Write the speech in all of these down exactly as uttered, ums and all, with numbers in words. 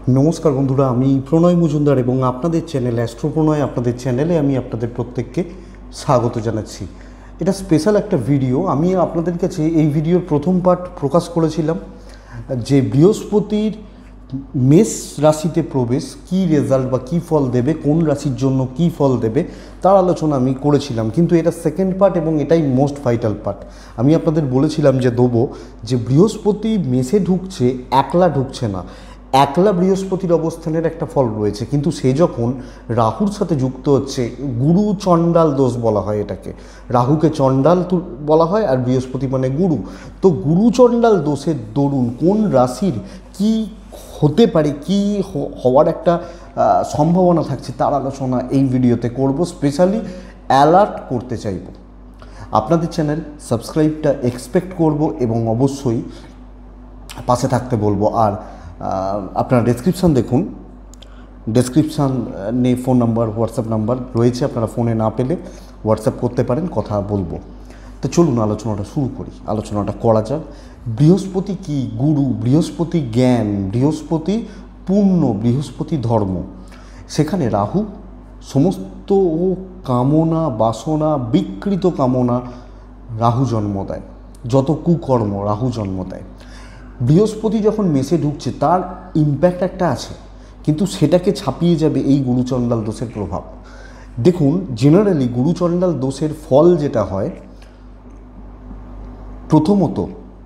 নমস্কার বন্ধুরা, আমি প্রণয় মজুমদার এবং আপনাদের চ্যানেল অ্যাস্ট্রো প্রণয় আপনাদের চ্যানেলে আমি আপনাদের প্রত্যেককে স্বাগত জানাচ্ছি। এটা স্পেশাল একটা ভিডিও। আমি আপনাদের কাছে এই ভিডিওর প্রথম পার্ট প্রকাশ করেছিলাম যে বৃহস্পতির মেষ রাশিতে প্রবেশ কী রেজাল্ট বা কী ফল দেবে, কোন রাশির জন্য কী ফল দেবে তার আলোচনা আমি করেছিলাম। কিন্তু এটা সেকেন্ড পার্ট এবং এটাই মোস্ট ভাইটাল পার্ট। আমি আপনাদের বলেছিলাম যে দেবো যে বৃহস্পতি মেষে ঢুকছে, একলা ঢুকছে না, একলা বৃহস্পতির অবস্থানের একটা ফল রয়েছে, কিন্তু সে যখন রাহুর সাথে যুক্ত হচ্ছে, গুরু চণ্ডাল দোষ বলা হয় এটাকে। রাহুকে চণ্ডাল বলা হয় আর বৃহস্পতি মানে গুরু। তো গুরু চণ্ডাল দোষের দরুন কোন রাশির কি হতে পারে, কি হওয়ার একটা সম্ভাবনা থাকছে তার আলোচনা এই ভিডিওতে করব। স্পেশালি অ্যালার্ট করতে চাইব, আপনাদের চ্যানেল সাবস্ক্রাইবটা এক্সপেক্ট করব এবং অবশ্যই পাশে থাকতে বলবো। আর আপনারা ডেসক্রিপশান দেখুন, ডেসক্রিপশানে ফোন নাম্বার, হোয়াটসঅ্যাপ নাম্বার রয়েছে, আপনারা ফোনে না পেলে হোয়াটসঅ্যাপ করতে পারেন, কথা বলবো। তো চলুন আলোচনাটা শুরু করি, আলোচনাটা করা যাক। বৃহস্পতি কি? গুরু, বৃহস্পতি জ্ঞান, বৃহস্পতি পুণ্য, বৃহস্পতি ধর্ম। সেখানে রাহু সমস্ত ও কামনা, বাসনা, বিকৃত কামনা রাহু জন্ম দেয়, যত কুকর্ম রাহু জন্ম দেয়। বৃহস্পতি যখন মেষে ঢুকছে তার ইম্প্যাক্ট একটা আছে, কিন্তু সেটাকে ছাপিয়ে যাবে এই গুরুচণ্ডাল দোষের প্রভাব। দেখুন, জেনারেলি গুরুচণ্ডাল দোষের ফল যেটা হয়, প্রথমত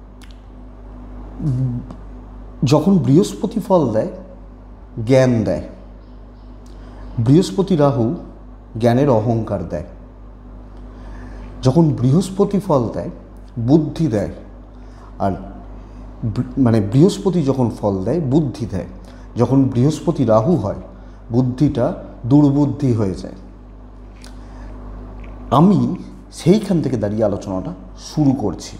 যখন বৃহস্পতি ফল দেয়, জ্ঞান দেয়। বৃহস্পতি রাহু জ্ঞানের অহংকার দেয়। যখন বৃহস্পতি ফল দেয়, বুদ্ধি দেয়। আর মানে বৃহস্পতি যখন ফল দেয়, বুদ্ধি দেয়। যখন বৃহস্পতি রাহু হয়, বুদ্ধিটা দুর্বুদ্ধি হয়ে যায়। আমি সেইখান থেকে দাঁড়িয়ে আলোচনাটা শুরু করছি।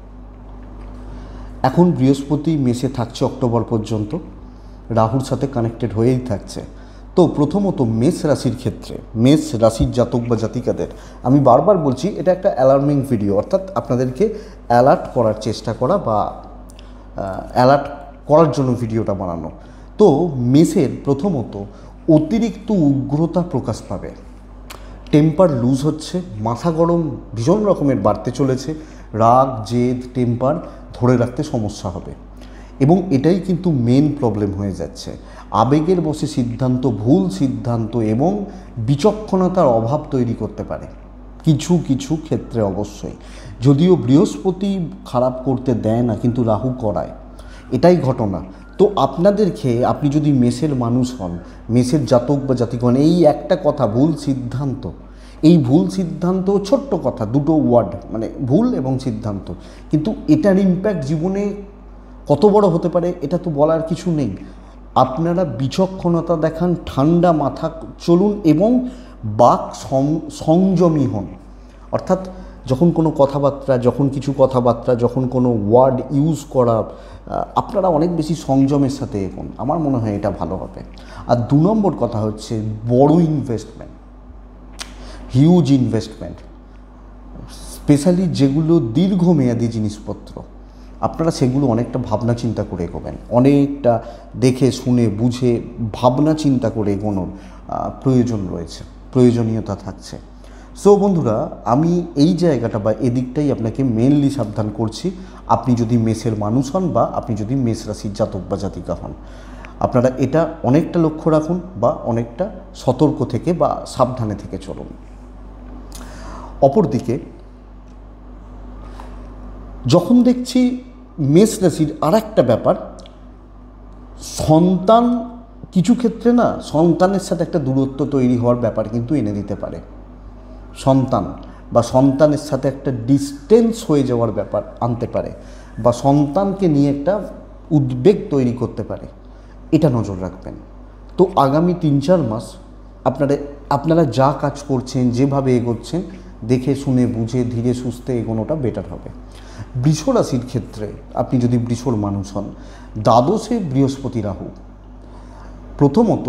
এখন বৃহস্পতি মেষে থাকছে অক্টোবর পর্যন্ত, রাহুর সাথে কানেক্টেড হয়েই থাকছে। তো প্রথমত মেষ রাশির ক্ষেত্রে, মেষ রাশির জাতক বা জাতিকাদের আমি বারবার বলছি, এটা একটা অ্যালার্মিং ভিডিও, অর্থাৎ আপনাদেরকে অ্যালার্ট করার চেষ্টা করা বা অ্যালার্ট করার জন্য ভিডিওটা বানানো। তো মেষের প্রথমত অতিরিক্ত উগ্রতা প্রকাশ পাবে, টেম্পার লুজ হচ্ছে, মাথা গরম ভীষণ রকমের বাড়তে চলেছে, রাগ, জেদ, টেম্পার ধরে রাখতে সমস্যা হবে। এবং এটাই কিন্তু মেন প্রবলেম হয়ে যাচ্ছে। আবেগের বশে সিদ্ধান্ত, ভুল সিদ্ধান্ত এবং বিচক্ষণতার অভাব তৈরি করতে পারে কিছু কিছু ক্ষেত্রে অবশ্যই। যদিও বৃহস্পতি খারাপ করতে দেয় না, কিন্তু রাহু করায়, এটাই ঘটনা। তো আপনাদেরকে, আপনি যদি মেষের মানুষ হন, মেষের জাতক বা জাতিগণ, এই একটা কথা, ভুল সিদ্ধান্ত, এই ভুল সিদ্ধান্ত, ছোট্ট কথা, দুটো ওয়ার্ড, মানে ভুল এবং সিদ্ধান্ত, কিন্তু এটার ইম্প্যাক্ট জীবনে কত বড় হতে পারে এটা তো বলার কিছু নেই। আপনারা বিচক্ষণতা দেখান, ঠান্ডা মাথা চলুন এবং বাক সংযমী হন। অর্থাৎ যখন কোনো কথাবার্তা, যখন কিছু কথাবার্তা, যখন কোনো ওয়ার্ড ইউজ করা, আপনারা অনেক বেশি সংযমের সাথে এগোন, আমার মনে হয় এটা ভালো হবে। আর দু নম্বর কথা হচ্ছে বড় ইনভেস্টমেন্ট, হিউজ ইনভেস্টমেন্ট, স্পেশালি যেগুলো দীর্ঘমেয়াদী জিনিসপত্র, আপনারা সেগুলো অনেকটা ভাবনা চিন্তা করে এগোবেন, অনেকটা দেখে শুনে বুঝে ভাবনা চিন্তা করে এগোনোর প্রয়োজন রয়েছে, প্রয়োজনীয়তা থাকছে। সো বন্ধুরা, আমি এই জায়গাটা বা এদিকটাই আপনাকে মেনলি সাবধান করছি। আপনি যদি মেষের মানুষ হন বা আপনি যদি মেষ রাশির জাতক বা জাতিকা হন, আপনারা এটা অনেকটা লক্ষ্য রাখুন বা অনেকটা সতর্ক থেকে বা সাবধানে থেকে চলুন। অপরদিকে যখন দেখছি মেষ রাশির আর একটা ব্যাপার, সন্তান কিছু ক্ষেত্রে না, সন্তানের সাথে একটা দূরত্ব তৈরি হওয়ার ব্যাপার কিন্তু এনে দিতে পারে। সন্তান বা সন্তানের সাথে একটা ডিস্টেন্স হয়ে যাওয়ার ব্যাপার আনতে পারে, বা সন্তানকে নিয়ে একটা উদ্বেগ তৈরি করতে পারে, এটা নজর রাখবেন। তো আগামী তিন চার মাস আপনারা আপনারা যা কাজ করছেন, যেভাবে এগোচ্ছেন, দেখে শুনে বুঝে ধীরে সুস্থে এগোনোটা বেটার হবে। বৃষ রাশির ক্ষেত্রে আপনি যদি বৃষর মানুষ হন, দ্বাদশে বৃহস্পতি রাহু, প্রথমত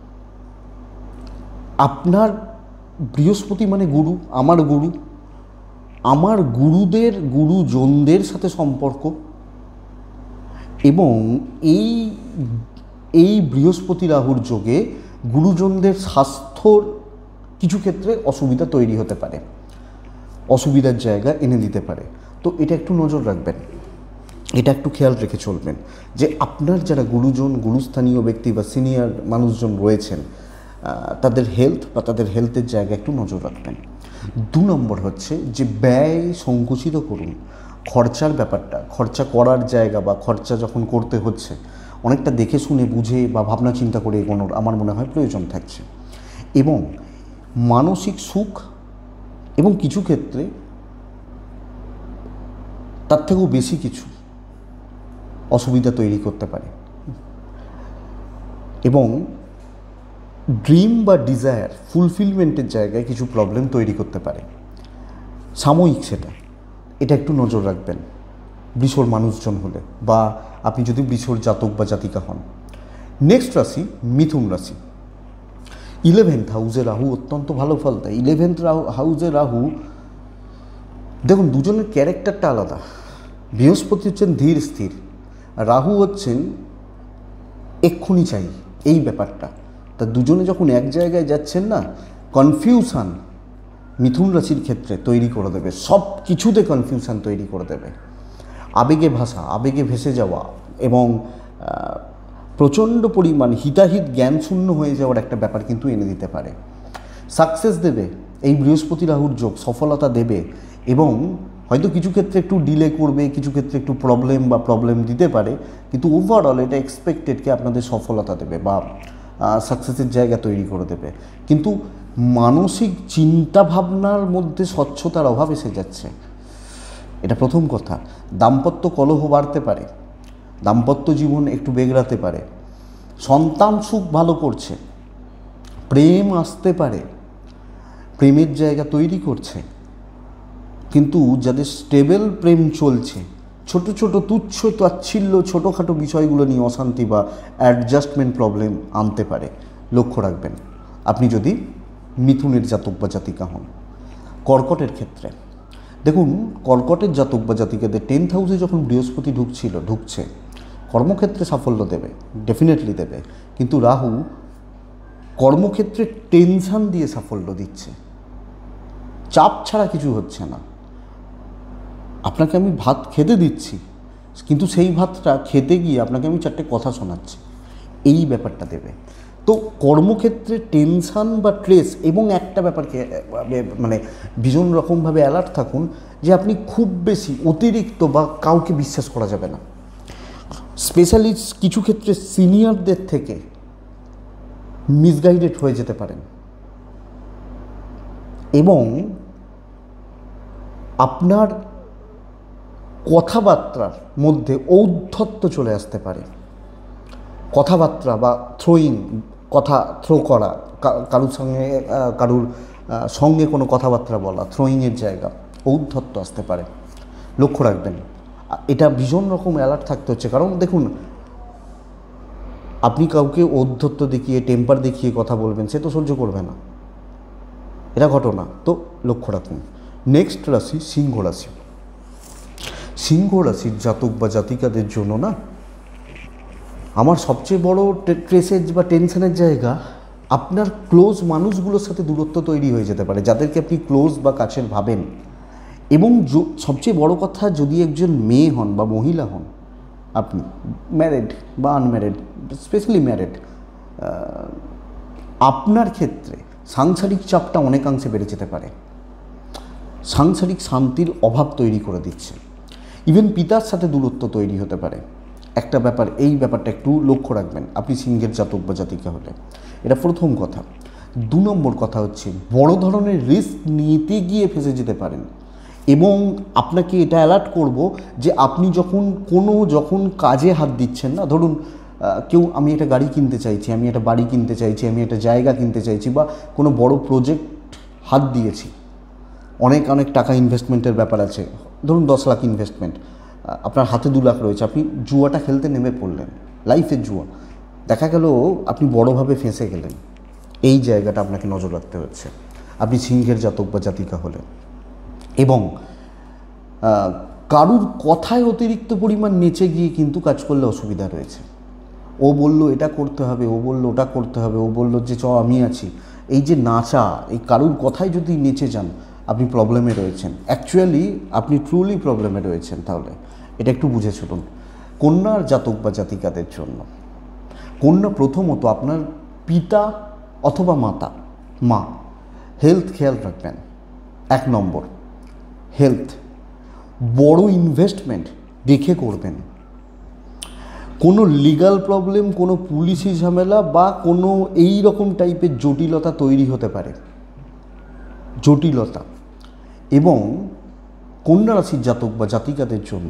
আপনার বৃহস্পতি মানে গুরু, আমার গুরু, আমার গুরুদের, গুরুজনদের সাথে সম্পর্ক, এবং এই এই বৃহস্পতি রাহুর যোগে গুরুজনদের স্বাস্থ্যর কিছু ক্ষেত্রে অসুবিধা তৈরি হতে পারে, অসুবিধার জায়গা এনে দিতে পারে। তো এটা একটু নজর রাখবেন, এটা একটু খেয়াল রেখে চলবেন যে আপনার যারা গুরুজন, গুরুস্থানীয় ব্যক্তি বা সিনিয়র মানুষজন রয়েছেন তাদের হেলথ বা তাদের হেলথের জায়গা একটু নজর রাখবেন। দু নম্বর হচ্ছে যে ব্যয় সংকুচিত করুন। খরচার ব্যাপারটা, খরচা করার জায়গা বা খরচা যখন করতে হচ্ছে অনেকটা দেখে শুনে বুঝে বা ভাবনা চিন্তা করে এগোনোর আমার মনে হয় প্রয়োজন থাকছে। এবং মানসিক সুখ এবং কিছু ক্ষেত্রে তার থেকেও বেশি কিছু অসুবিধা তৈরি করতে পারে এবং ড্রিম বা ডিজায়ার ফুলফিলমেন্টের জায়গায় কিছু প্রবলেম তৈরি করতে পারে সাময়িক, সেটা এটা একটু নজর রাখবেন বৃষর মানুষজন হলে বা আপনি যদি বৃষর জাতক বা জাতিকা হন। নেক্সট রাশি মিথুন রাশি। ইলেভেন্থ হাউসে রাহু অত্যন্ত ভালো ফল দেয়। ইলেভেন্থ রাহু হাউসে রাহু, দেখুন দুজনের ক্যারেক্টারটা আলাদা। বৃহস্পতি হচ্ছেন ধীর স্থির, রাহু হচ্ছেন এক্ষুনি চাই, এই ব্যাপারটা। তা দুজনে যখন এক জায়গায় যাচ্ছেন না, কনফিউশন মিথুন রাশির ক্ষেত্রে তৈরি করে দেবে, সব কিছুতে কনফিউশন তৈরি করে দেবে। আবেগে ভাষা, আবেগে ভেসে যাওয়া এবং প্রচণ্ড পরিমাণ হিতাহিত জ্ঞান শূন্য হয়ে যাওয়ার একটা ব্যাপার কিন্তু এনে দিতে পারে। সাকসেস দেবে এই বৃহস্পতি রাহুর যোগ, সফলতা দেবে এবং হয়তো কিছু ক্ষেত্রে একটু ডিলে করবে, কিছু ক্ষেত্রে একটু প্রবলেম বা প্রবলেম দিতে পারে, কিন্তু ওভারঅল এটা এক্সপেক্টেডকে আপনাদের সফলতা দেবে বা সাকসেসের জায়গা তৈরি করে দেবে। কিন্তু মানসিক চিন্তাভাবনার মধ্যে স্বচ্ছতার অভাব এসে যাচ্ছে, এটা প্রথম কথা। দাম্পত্য কলহ বাড়তে পারে, দাম্পত্য জীবন একটু বেগড়াতে পারে, সন্তান সুখ ভালো করছে, প্রেম আসতে পারে, প্রেমের জায়গা তৈরি করছে। কিন্তু যাদের স্টেবল প্রেম চলছে, ছোট ছোট তুচ্ছ তাচ্ছিল্য ছোটোখাটো বিষয়গুলো নিয়ে অশান্তি বা অ্যাডজাস্টমেন্ট প্রবলেম আনতে পারে, লক্ষ্য রাখবেন আপনি যদি মিথুনের জাতক বা জাতিকা হন। কর্কটের ক্ষেত্রে দেখুন, কর্কটের জাতক বা জাতিকাদের টেন্থ হাউসে যখন বৃহস্পতি ঢুকছিল ঢুকছে কর্মক্ষেত্রে সাফল্য দেবে, ডেফিনেটলি দেবে, কিন্তু রাহু কর্মক্ষেত্রে টেনশান দিয়ে সাফল্য দিচ্ছে, চাপ ছাড়া কিছু হচ্ছে না। আপনাকে আমি ভাত খেতে দিচ্ছি, কিন্তু সেই ভাতটা খেতে গিয়ে আপনাকে আমি চারটে কথা শোনাচ্ছি, এই ব্যাপারটা দেবে। তো কর্মক্ষেত্রে টেনশান বা স্ট্রেস এবং একটা ব্যাপারকে মানে ভীষণ রকমভাবে অ্যালার্ট থাকুন যে আপনি খুব বেশি অতিরিক্ত বা কাউকে বিশ্বাস করা যাবে না। স্পেশালি কিছু ক্ষেত্রে সিনিয়রদের থেকে মিসগাইডেড হয়ে যেতে পারেন এবং আপনার কথাবার্তার মধ্যে ঔদ্ধত্য চলে আসতে পারে। কথাবার্তা বা থ্রোয়িং, কথা থ্রো করা, কারুর সঙ্গে কারুর সঙ্গে কোনো কথাবার্তা বলা, থ্রোয়িংয়ের জায়গা, ঔদ্ধত্য আসতে পারে, লক্ষ্য রাখবেন। এটা ভীষণ রকম অ্যালার্ট থাকতে হচ্ছে, কারণ দেখুন আপনি কাউকে ঔদ্ধত্য দেখিয়ে টেম্পার দেখিয়ে কথা বলবেন, সে তো সহ্য করবে না, এটা ঘটনা। তো লক্ষ্য রাখুন। নেক্সট রাশি সিংহ রাশি। সিংহ রাশির জাতক বা জাতিকাদের জন্য না আমার সবচেয়ে বড় ট্রেসেজ বা টেনশনের জায়গা, আপনার ক্লোজ মানুষগুলোর সাথে দূরত্ব তৈরি হয়ে যেতে পারে, যাদেরকে আপনি ক্লোজ বা কাছের ভাবেন। এবং সবচেয়ে বড় কথা, যদি একজন মেয়ে হন বা মহিলা হন, আপনি ম্যারিড বা আনম্যারিড, স্পেশালি ম্যারিড, আপনার ক্ষেত্রে সাংসারিক চাপটা অনেকাংশে বেড়ে যেতে পারে, সাংসারিক শান্তির অভাব তৈরি করে দিচ্ছে, ইভেন পিতার সাথে দূরত্ব তৈরি হতে পারে একটা ব্যাপার। এই ব্যাপারটা একটু লক্ষ্য রাখবেন আপনি সিংহের জাতক বা জাতিকা হলে, এটা প্রথম কথা। দু নম্বর কথা হচ্ছে বড় ধরনের রিস্ক নিতে গিয়ে ফেসে যেতে পারেন এবং আপনাকে এটা অ্যালার্ট করব যে আপনি যখন কোনো যখন কাজে হাত দিচ্ছেন না, ধরুন কেউ আমি একটা গাড়ি কিনতে চাইছি, আমি একটা বাড়ি কিনতে চাইছি, আমি একটা জায়গা কিনতে চাইছি বা কোনো বড় প্রজেক্ট হাত দিয়েছি, অনেক অনেক টাকা ইনভেস্টমেন্টের ব্যাপার আছে, ধরুন দশ লাখ ইনভেস্টমেন্ট, আপনার হাতে দু লাখ রয়েছে, আপনি জুয়াটা খেলতে নেমে পড়লেন, লাইফের জুয়া, দেখা গেল আপনি বড়োভাবে ফেঁসে গেলেন। এই জায়গাটা আপনাকে নজর রাখতে হচ্ছে আপনি সিংহের জাতক বা জাতিকা হলে। এবং কারুর কথায় অতিরিক্ত পরিমাণ নেচে গিয়ে কিন্তু কাজ করলে অসুবিধা রয়েছে, ও বলল এটা করতে হবে, ও বলল ওটা করতে হবে, ও বলল যে চ আমি আছি, এই যে নাচা, এই কারুর কথায় যদি নেচে যান আপনি প্রবলেমে রয়েছেন, অ্যাকচুয়ালি আপনি ট্রুলি প্রবলেমে রয়েছেন। তাহলে এটা একটু বুঝে চলুন। কন্যার জাতক বা জাতিকাদের জন্য, কন্যা প্রথমত আপনার পিতা অথবা মাতা, মা, হেলথ খেয়াল রাখবেন। এক নম্বর হেলথ, বড় ইনভেস্টমেন্ট দেখে করবেন। কোনো লিগাল প্রবলেম, কোনো পুলিশি ঝামেলা বা কোনো এই রকম টাইপের জটিলতা তৈরি হতে পারে, জটিলতা। এবং কন্যা রাশির জাতক বা জাতিকাদের জন্য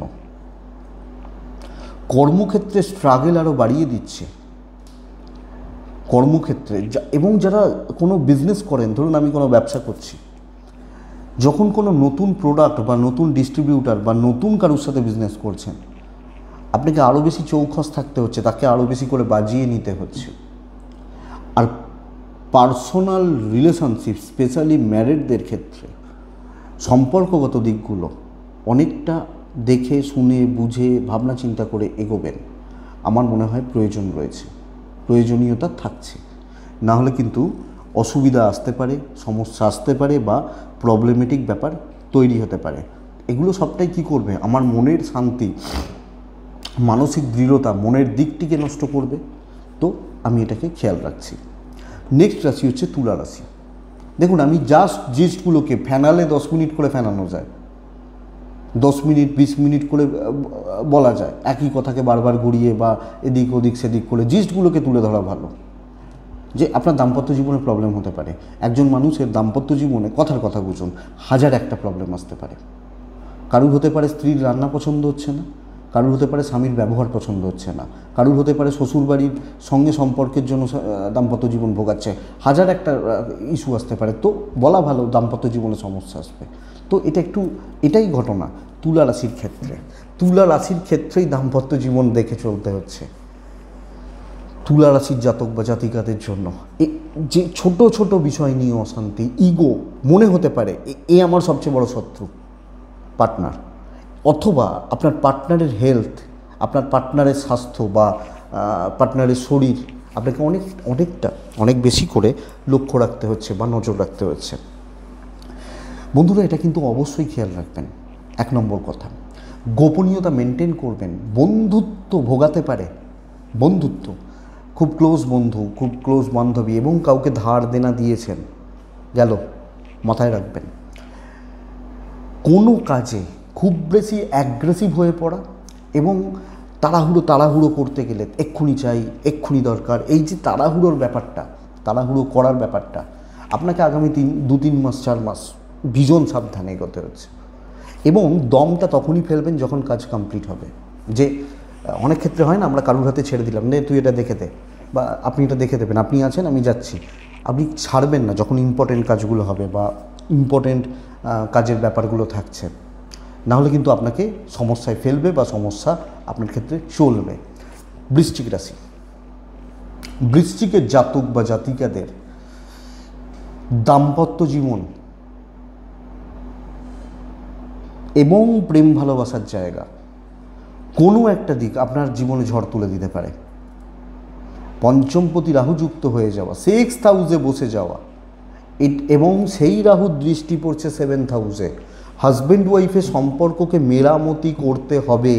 কর্মক্ষেত্রে স্ট্রাগল আরও বাড়িয়ে দিচ্ছে, কর্মক্ষেত্রে। এবং যারা কোনো বিজনেস করেন, ধরুন আমি কোনো ব্যবসা করছি, যখন কোনো নতুন প্রোডাক্ট বা নতুন ডিস্ট্রিবিউটার বা নতুন কারোর সাথে বিজনেস করছেন, আপনাকে আরও বেশি চৌখস থাকতে হচ্ছে, তাকে আরও বেশি করে বাজিয়ে নিতে হচ্ছে। আর পার্সোনাল রিলেশনশিপ, স্পেশালি ম্যারিডদের ক্ষেত্রে সম্পর্কগত দিকগুলো অনেকটা দেখে শুনে বুঝে ভাবনা চিন্তা করে এগোবেন, আমার মনে হয় প্রয়োজন রয়েছে, প্রয়োজনীয়তা থাকছে। না হলে কিন্তু অসুবিধা আসতে পারে, সমস্যা আসতে পারে বা প্রবলেমেটিক ব্যাপার তৈরি হতে পারে। এগুলো সবটাই কি করবে, আমার মনের শান্তি, মানসিক দৃঢ়তা, মনের দিকটিকে নষ্ট করবে। তো আমি এটাকে খেয়াল রাখছি। নেক্সট রাশি হচ্ছে তুলা রাশি। দেখুন, আমি জাস্ট জিনিসগুলোকে ফ্যানালে দশ মিনিট করে ফ্যানানো যায়, দশ মিনিট বিশ মিনিট করে বলা যায়, একই কথাকে বারবার ঘুরিয়ে বা এদিক ওদিক সেদিক করে জিনিসগুলোকে তুলে ধরা ভালো। যে আপনার দাম্পত্য জীবনে প্রবলেম হতে পারে, একজন মানুষের দাম্পত্য জীবনে, কথার কথা বুঝুন, হাজার একটা প্রবলেম আসতে পারে। কারুর হতে পারে স্ত্রীর রান্না পছন্দ হচ্ছে না, কারুর হতে পারে স্বামীর ব্যবহার পছন্দ হচ্ছে না, কারুর হতে পারে শ্বশুরবাড়ির সঙ্গে সম্পর্কের জন্য দাম্পত্য জীবন ভোগাচ্ছে, হাজার একটা ইস্যু আসতে পারে। তো বলা ভালো দাম্পত্য জীবনে সমস্যা আসবে। তো এটা একটু, এটাই ঘটনা তুলা রাশির ক্ষেত্রে। তুলা রাশির ক্ষেত্রেই দাম্পত্য জীবন দেখে চলতে হচ্ছে তুলা রাশির জাতক বা জাতিকাদের জন্য। যে ছোট ছোট বিষয় নিয়ে অশান্তি, ইগো মনে হতে পারে এ আমার সবচেয়ে বড় শত্রু, পার্টনার, অথবা আপনার পার্টনারের হেলথ, আপনার পার্টনারের স্বাস্থ্য বা পার্টনারের শরীর আপনাকে অনেক অনেকটা অনেক বেশি করে লক্ষ্য রাখতে হচ্ছে বা নজর রাখতে হচ্ছে। বন্ধুরা, এটা কিন্তু অবশ্যই খেয়াল রাখবেন। এক নম্বর কথা, গোপনীয়তা মেনটেন করবেন। বন্ধুত্ব ভোগাতে পারে, বন্ধুত্ব, খুব ক্লোজ বন্ধু, খুব ক্লোজ বান্ধবী এবং কাউকে ধার দেনা দিয়েছেন, গেল, মাথায় রাখবেন। কোনো কাজে খুব বেশি অ্যাগ্রেসিভ হয়ে পড়া এবং তাড়াহুড়ো তাড়াহুড়ো করতে গেলে এক্ষুনি চাই, এক্ষুনি দরকার, এই যে তাড়াহুড়োর ব্যাপারটা, তাড়াহুড়ো করার ব্যাপারটা, আপনাকে আগামী তিন দু তিন মাস চার মাস ভীষণ সাবধানে এগোতে হচ্ছে। এবং দমটা তখনই ফেলবেন যখন কাজ কমপ্লিট হবে। যে অনেক ক্ষেত্রে হয় না, আমরা কারুর হাতে ছেড়ে দিলাম, নে তুই এটা দেখে দে, বা আপনি এটা দেখে দেবেন, আপনি আছেন আমি যাচ্ছি, আপনি ছাড়বেন না যখন ইম্পর্টেন্ট কাজগুলো হবে বা ইম্পর্টেন্ট কাজের ব্যাপারগুলো থাকছে। নাহলে কিন্তু আপনাকে সমস্যায় ফেলবে বা সমস্যা আপনার ক্ষেত্রে চলবে। বৃশ্চিক রাশি, বৃশ্চিকের জাতক বা জাতিকাদের দাম্পত্য জীবন এবং প্রেম ভালোবাসার জায়গা কোনো একটা দিক আপনার জীবনে ঝড় তুলে দিতে পারে। পঞ্চমপতি রাহু যুক্ত হয়ে যাওয়া, সিক্স হাউসে বসে যাওয়া, এবং সেই রাহুর দৃষ্টি পড়ছে সেভেন্থ হাউসে। হাজব্যান্ড ওয়াইফের সম্পর্ককে মেরামতি করতে হবে।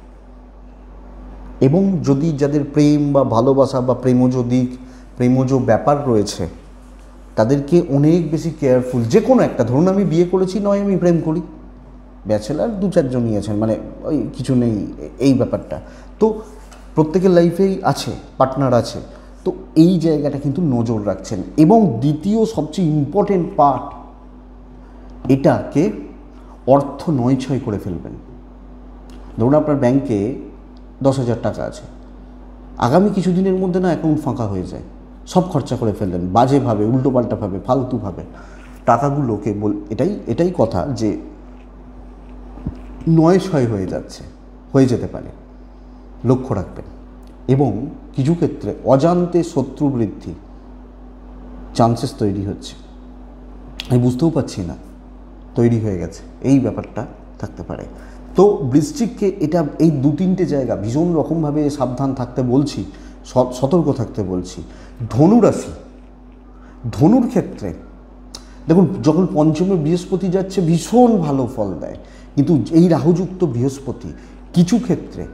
এবং যদি যাদের প্রেম বা ভালোবাসা বা প্রেমজ দিক, প্রেমজ ব্যাপার রয়েছে, তাদেরকে অনেক বেশি কেয়ারফুল। যে কোনো একটা, ধরুন আমি বিয়ে করেছি, নয় আমি প্রেম করি, ব্যাচেলার দু চারজনই আছেন, মানে ওই কিছু নেই এই ব্যাপারটা, তো প্রত্যেকের লাইফেই আছে, পার্টনার আছে, তো এই জায়গাটা কিন্তু নজর রাখছেন। এবং দ্বিতীয় সবচেয়ে ইম্পর্টেন্ট পার্ট, এটাকে অর্থ নয় ছয় করে ফেলবেন। ধরুন আপনার ব্যাংকে দশ হাজার টাকা আছে, আগামী কিছু দিনের মধ্যে না অ্যাকাউন্ট ফাঁকা হয়ে যায়, সব খরচা করে ফেললেন বাজেভাবে, উল্টোপাল্টাভাবে, ফালতুভাবে টাকাগুলোকে বল, এটাই এটাই কথা যে নয় ছয় হয়ে যাচ্ছে, হয়ে যেতে পারে, লক্ষ্য রাখবেন। এবং কিছু ক্ষেত্রে অজান্তে শত্রু বৃদ্ধি চান্সেস তৈরি হচ্ছে, আমি বুঝতেও পারছি না, তৈরি হয়ে গেছে, এই ব্যাপারটা থাকতে পারে। তো বৃশ্চিককে এটা এই দু তিনটে জায়গা ভীষণ রকমভাবে সাবধান থাকতে বলছি, সতর্ক থাকতে বলছি। ধনুরাশি, ধনুর ক্ষেত্রে দেখুন, যখন পঞ্চমে বৃহস্পতি যাচ্ছে ভীষণ ভালো ফল দেয়, কিন্তু এই রাহুযুক্ত বৃহস্পতি কিছু ক্ষেত্রে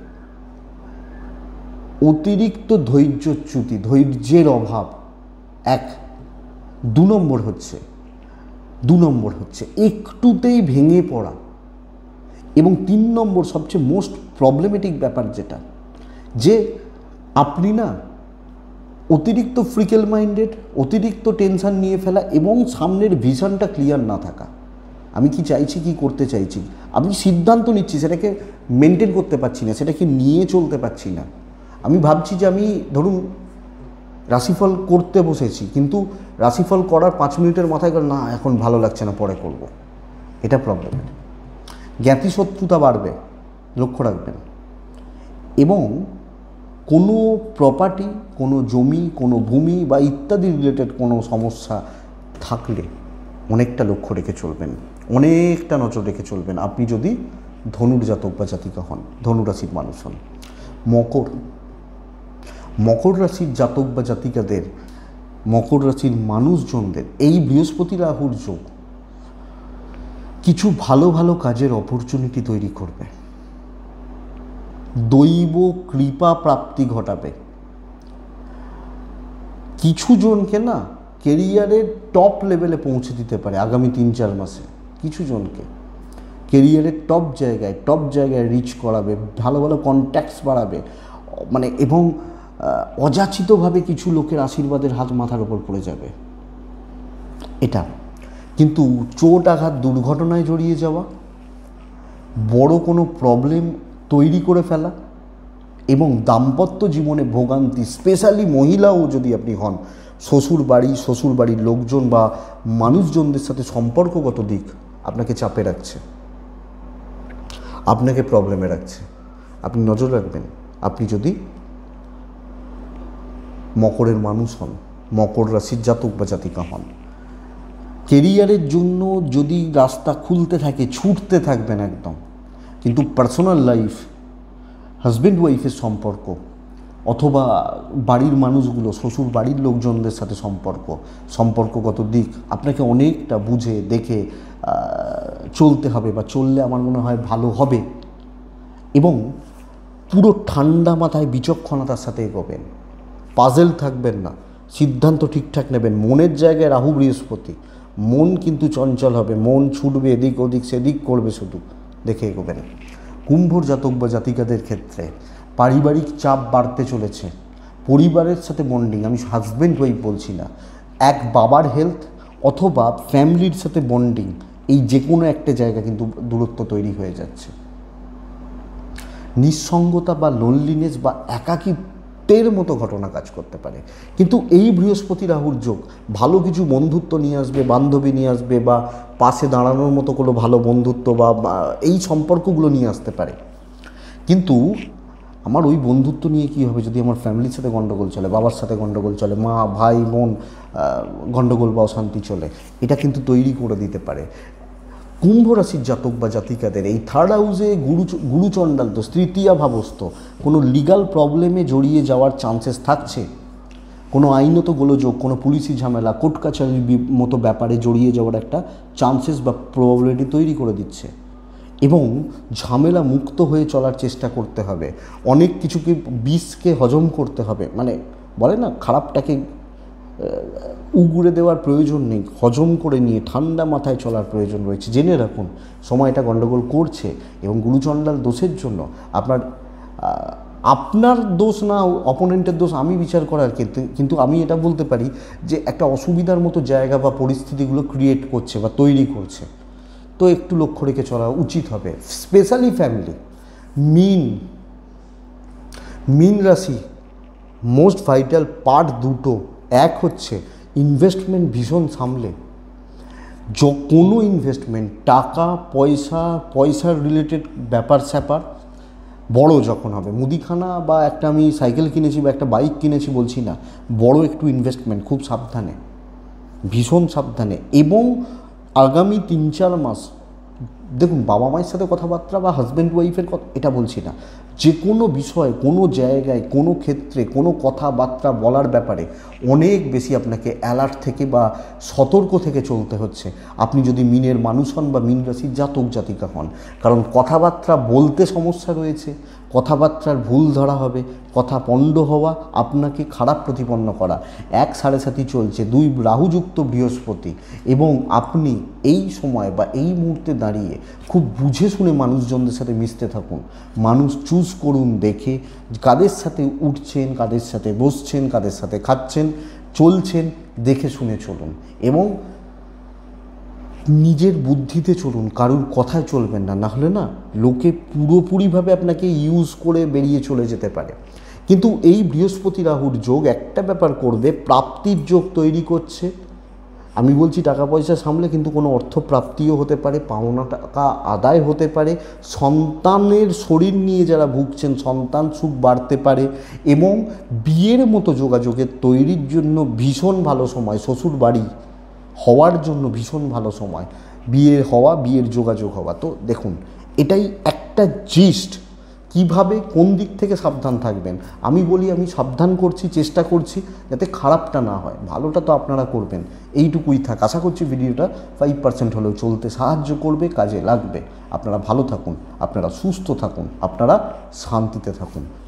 অতিরিক্ত ধৈর্যচ্যুতি, ধৈর্যের অভাব, এক। দু নম্বর হচ্ছে দু নম্বর হচ্ছে একটুতেই ভেঙে পড়া, এবং তিন নম্বর সবচেয়ে মোস্ট প্রবলেমেটিক ব্যাপার যেটা, যে আপনি না অতিরিক্ত ফ্রিকেল মাইন্ডেড, অতিরিক্ত টেনশান নিয়ে ফেলা এবং সামনের ভিশনটা ক্লিয়ার না থাকা। আমি কি চাইছি, কি করতে চাইছি, আমি সিদ্ধান্ত নিচ্ছি, সেটাকে মেনটেন করতে পারছি না, সেটাকে নিয়ে চলতে পারছি না। আমি ভাবছি যে আমি ধরুন রাশিফল করতে বসেছি, কিন্তু রাশিফল করার পাঁচ মিনিটের মাথায় গেল না এখন ভালো লাগছে না, পরে করব। এটা প্রবলেম। জ্ঞাতি শত্রুতা বাড়বে, লক্ষ্য রাখবেন। এবং কোনো প্রপার্টি, কোনো জমি, কোনো ভূমি বা ইত্যাদি রিলেটেড কোনো সমস্যা থাকলে অনেকটা লক্ষ্য রেখে চলবেন, অনেকটা নজর রেখে চলবেন আপনি যদি ধনুর জাতক বা জাতিকা হন, ধনুরাশির মানুষ হন। মকর, মকর রাশির জাতক বা জাতিকাদের, মকর রাশির মানুষজনদের এই বৃহস্পতি রাহুর যোগ কিছু ভালো ভালো কাজের অপরচুনিটি তৈরি করবে, দৈব কৃপা প্রাপ্তি ঘটাবে। কিছু জনকে না কেরিয়ারের টপ লেভেলে পৌঁছে দিতে পারে আগামী তিন চার মাসে, কিছু জনকে কেরিয়ারের টপ জায়গায় টপ জায়গায় রিচ করাবে, ভালো ভালো কন্ট্যাক্টস বাড়াবে, মানে এবং অযাচিতভাবে কিছু লোকের আশীর্বাদের হাত মাথার ওপর পড়ে যাবে এটা। কিন্তু চোট আঘাত, দুর্ঘটনায় জড়িয়ে যাওয়া, বড় কোনো প্রবলেম তৈরি করে ফেলা এবং দাম্পত্য জীবনে ভোগান্তি, স্পেশালি মহিলাও যদি আপনি হন, শ্বশুর বাড়ি, শ্বশুর বাড়ির লোকজন বা মানুষজনদের সাথে সম্পর্কগত দিক আপনাকে চাপে রাখছে, আপনাকে প্রবলেমে রাখছে। আপনি নজর রাখবেন আপনি যদি মকরের মানুষ হন, মকর রাশির জাতক বা জাতিকা হন। কেরিয়ারের জন্য যদি রাস্তা খুলতে থাকে ছুটতে থাকবেন একদম, কিন্তু পার্সোনাল লাইফ, হাজব্যান্ড ওয়াইফের সম্পর্ক অথবা বাড়ির মানুষগুলো, শ্বশুর বাড়ির লোকজনদের সাথে সম্পর্ক, সম্পর্কগত দিক আপনাকে অনেকটা বুঝে দেখে চলতে হবে, বা চললে আমার মনে হয় ভালো হবে। এবং পুরো ঠান্ডা মাথায় বিচক্ষণতার সাথে এগোবেন, পাজেল থাকবেন না, সিদ্ধান্ত ঠিকঠাক নেবেন। মনের জায়গায় রাহু বৃহস্পতি, মন কিন্তু চঞ্চল হবে, মন ছুটবে এদিক ওদিক, সেদিক করবে, শুধু দেখে এগোবেন। কুম্ভর জাতক বা জাতিকাদের ক্ষেত্রে পারিবারিক চাপ বাড়তে চলেছে, পরিবারের সাথে বন্ডিং, আমি হাজব্যান্ড ওয়াইফ বলছি না, এক বাবার হেলথ অথবা ফ্যামিলির সাথে বন্ডিং, এই যে কোনো একটা জায়গা কিন্তু দূরত্ব তৈরি হয়ে যাচ্ছে। নিঃসঙ্গতা বা লোনলিনেস বা একাকিত্বের মতো ঘটনা কাজ করতে পারে। কিন্তু এই বৃহস্পতি রাহুর যোগ ভালো কিছু বন্ধুত্ব নিয়ে আসবে, বান্ধবী নিয়ে আসবে, বা পাশে দাঁড়ানোর মতো কোনো ভালো বন্ধুত্ব বা এই সম্পর্কগুলো নিয়ে আসতে পারে। কিন্তু আমার ওই বন্ধুত্ব নিয়ে কী হবে যদি আমার ফ্যামিলির সাথে গণ্ডগোল চলে, বাবার সাথে গণ্ডগোল চলে, মা ভাই বোন গণ্ডগোল বা অশান্তি চলে, এটা কিন্তু তৈরি করে দিতে পারে। কুম্ভ রাশির জাতক বা জাতিকাদের এই থার্ড হাউসে গুরু গুরুচণ্ডাল দোষ, তৃতীয়া ভাবস্থ, কোনো লিগাল প্রবলেমে জড়িয়ে যাওয়ার চান্সেস থাকছে, কোনো আইনত গোলযোগ, কোনো পুলিশি ঝামেলা, কোর্ট কাছারির মতো ব্যাপারে জড়িয়ে যাওয়ার একটা চান্সেস বা প্রবাবিলিটি তৈরি করে দিচ্ছে। এবং ঝামেলা মুক্ত হয়ে চলার চেষ্টা করতে হবে, অনেক কিছুকে বিষকে হজম করতে হবে, মানে বলে না খারাপটাকে উগড়ে দেওয়ার প্রয়োজন নেই, হজম করে নিয়ে ঠান্ডা মাথায় চলার প্রয়োজন রয়েছে। জেনে রাখুন সময়টা গণ্ডগোল করছে, এবং গুরুচণ্ডাল দোষের জন্য আপনার আপনার দোষ না অপোনেন্টের দোষ আমি বিচার করার ক্ষেত্রে, কিন্তু আমি এটা বলতে পারি যে একটা অসুবিধার মতো জায়গা বা পরিস্থিতিগুলো ক্রিয়েট করছে বা তৈরি করছে, তো একটু লক্ষ্য রেখে চলা উচিত হবে। Specially family. মিন মিন রাশি মোস্ট ভাইটাল পার্ট দুটো, এক হচ্ছে ইনভেস্টমেন্ট ভীষণ সামলে, যে কোনো ইনভেস্টমেন্ট, টাকা পয়সা, পয়সার রিলেটেড ব্যাপার স্যাপার বড় যখন হবে, মুদিখানা বা একটা আমি সাইকেল কিনেছি বা একটা বাইক কিনেছি বলছি না, বড় একটু ইনভেস্টমেন্ট, খুব সাবধানে, ভীষণ সাবধানে। এবং আগামী তিন চার মাস দেখুন, বাবা মায়ের সাথে কথাবার্তা বা হাজব্যান্ড ওয়াইফের কথা এটা বলছি না, যে কোনো বিষয়, কোনো জায়গায়, কোনো ক্ষেত্রে, কোনো কথাবার্তা বলার ব্যাপারে অনেক বেশি আপনাকে অ্যালার্ট থেকে বা সতর্ক থেকে চলতে হচ্ছে, আপনি যদি মিনের মানুষ হন বা মিন রাশির জাতক জাতিকা হন। কারণ কথাবার্তা বলতে সমস্যা রয়েছে, কথাবার্তার ভুল ধরা হবে, কথা পণ্ড হওয়া, আপনাকে খারাপ প্রতিপন্ন করা। এক সাড়ে সাতি চলছে, দুই রাহুযুক্ত বৃহস্পতি, এবং আপনি এই সময় বা এই মুহূর্তে দাঁড়িয়ে খুব বুঝে শুনে মানুষজনদের সাথে মিশতে থাকুন। মানুষ চুজ করুন দেখে, কাদের সাথে উঠছেন, কাদের সাথে বসছেন, কাদের সাথে খাচ্ছেন, চলছেন, দেখে শুনে চলুন এবং নিজের বুদ্ধিতে চলুন, কারুর কথায় চলবেন না, নাহলে না লোকে পুরোপুরিভাবে আপনাকে ইউজ করে বেরিয়ে চলে যেতে পারে। কিন্তু এই বৃহস্পতি রাহুর যোগ একটা ব্যাপার করবে, প্রাপ্তির যোগ তৈরি করছে। আমি বলছি টাকা পয়সা সামলে, কিন্তু কোনো অর্থপ্রাপ্তিও হতে পারে, পাওনা টাকা আদায় হতে পারে, সন্তানের শরীর নিয়ে যারা ভুগছেন সন্তান সুখ বাড়তে পারে, এবং বিয়ের মতো যোগাযোগের তৈরির জন্য ভীষণ ভালো সময়, শ্বশুর বাড়ি হওয়ার জন্য ভীষণ ভালো সময়, বিয়ে হওয়া, বিয়ের যোগাযোগ হওয়া। তো দেখুন, এটাই একটা জিস্ট। কিভাবে কোন দিক থেকে সাবধান থাকবেন আমি বলি, আমি সাবধান করছি, চেষ্টা করছি যাতে খারাপটা না হয়, ভালোটা তো আপনারা করবেন, এইটুকুই থাক। আশা করছি ভিডিওটা ফাইভ পার্সেন্ট হলেও চলতে সাহায্য করবে, কাজে লাগবে। আপনারা ভালো থাকুন, আপনারা সুস্থ থাকুন, আপনারা শান্তিতে থাকুন।